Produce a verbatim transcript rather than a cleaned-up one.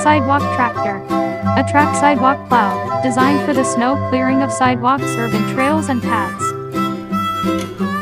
sidewalk tractor. A track sidewalk plow, designed for the snow clearing of sidewalks, urban trails and paths.